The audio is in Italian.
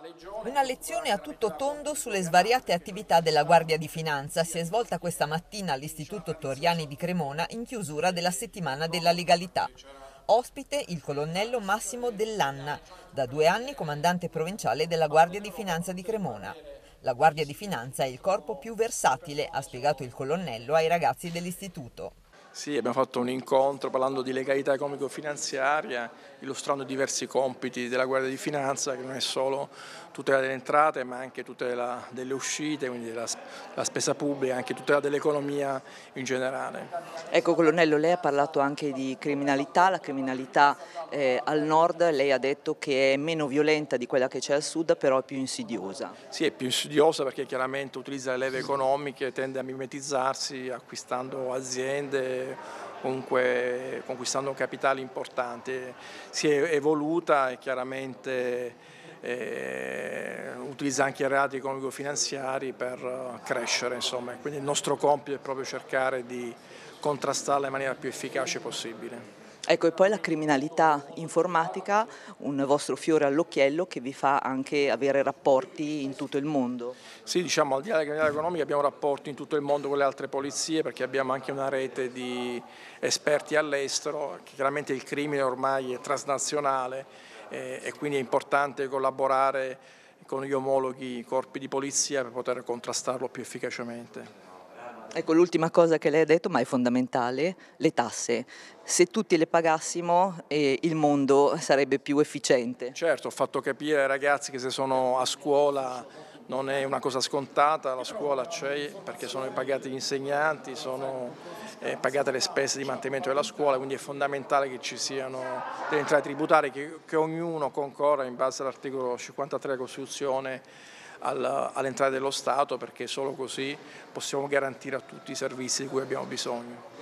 Una lezione a tutto tondo sulle svariate attività della Guardia di Finanza si è svolta questa mattina all'Istituto Torriani di Cremona in chiusura della settimana della legalità. Ospite il colonnello Massimo Dell'Anna, da 2 anni comandante provinciale della Guardia di Finanza di Cremona. La Guardia di Finanza è il corpo più versatile, ha spiegato il colonnello ai ragazzi dell'istituto. Sì, abbiamo fatto un incontro parlando di legalità economico-finanziaria, illustrando diversi compiti della Guardia di Finanza, che non è solo tutela delle entrate, ma anche tutela delle uscite, quindi la spesa pubblica, anche tutela dell'economia in generale. Ecco, colonnello, lei ha parlato anche di criminalità, la criminalità al nord, lei ha detto che è meno violenta di quella che c'è al sud, però è più insidiosa. Sì, è più insidiosa perché chiaramente utilizza le leve economiche, tende a mimetizzarsi acquistando aziende, comunque conquistando un capitale importante. Si è evoluta e chiaramente utilizza anche i reati economico-finanziari per crescere, insomma. Quindi il nostro compito è proprio cercare di contrastarla in maniera più efficace possibile. Ecco, e poi la criminalità informatica, un vostro fiore all'occhiello che vi fa anche avere rapporti in tutto il mondo. Sì, diciamo, al di là della criminalità economica abbiamo rapporti in tutto il mondo con le altre polizie perché abbiamo anche una rete di esperti all'estero, chiaramente il crimine ormai è transnazionale e quindi è importante collaborare con gli omologhi corpi di polizia per poter contrastarlo più efficacemente. Ecco, l'ultima cosa che lei ha detto, ma è fondamentale, le tasse. Se tutti le pagassimo il mondo sarebbe più efficiente. Certo, ho fatto capire ai ragazzi che se sono a scuola non è una cosa scontata, la scuola c'è perché sono pagati gli insegnanti, sono pagate le spese di mantenimento della scuola, quindi è fondamentale che ci siano delle entrate tributarie, che ognuno concorra in base all'articolo 53 della Costituzione all'entrata dello Stato, perché solo così possiamo garantire a tutti i servizi di cui abbiamo bisogno.